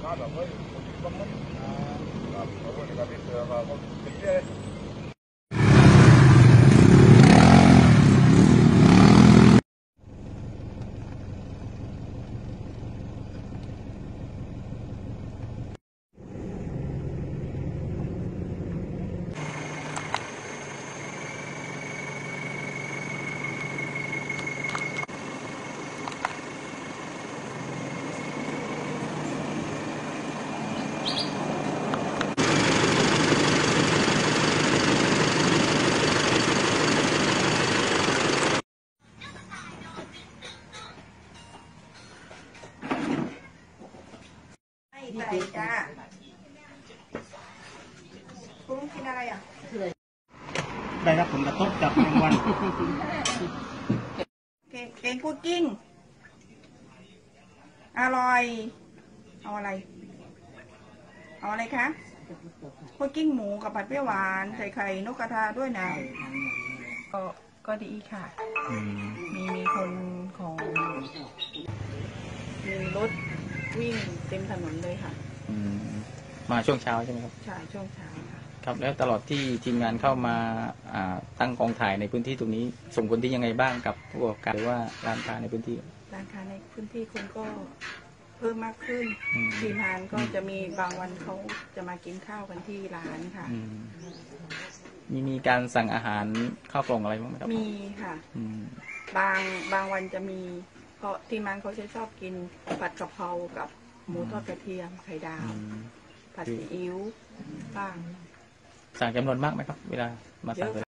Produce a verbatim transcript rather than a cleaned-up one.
แบบเฮ้ยคนที่บ้างมั้งครับเพราะว่าในการที่เจอมาก็เป็นเรื่องไก่จ้าคุณกินอะไรอ่ะได้รับผลกระทบจากแมงวันเก่งเก่งพุดกิ้งอร่อยเอาอะไรเอาอะไรคะพุดกิ้งหมูกับผัดเปรี้ยวหวานใส่ไข่นกกระทาด้วยนะก็ก็ดีค่ะมีมีคนของมีรถวิ่งเต็มถนนเลยค่ะมาช่วงเช้าใช่ไหมครับใช่ช่วงเช้าค่ะครับแล้วตลอดที่ทีมงานเข้ามาตั้งกองถ่ายในพื้นที่ตรงนี้ส่งผลที่ยังไงบ้างกับผู้ประกอบการหรือว่าร้านค้าในพื้นที่ร้านค้าในพื้นที่คนก็เพิ่มมากขึ้นทีมงานก็จะมีบางวันเขาจะมากินข้าวกันที่ร้านค่ะมีมีการสั่งอาหารข้าวกล่องอะไรบ้างไหมครับมีค่ะบางบางวันจะมีเพราะทีมงานเขาจะชอบกินผัดกะเพรากับหมูทอดกระเทียมไข่ดาวผัดซีอิ๊วบ้างสั่งจำนวนมากไหมครับเวลามาสั่ง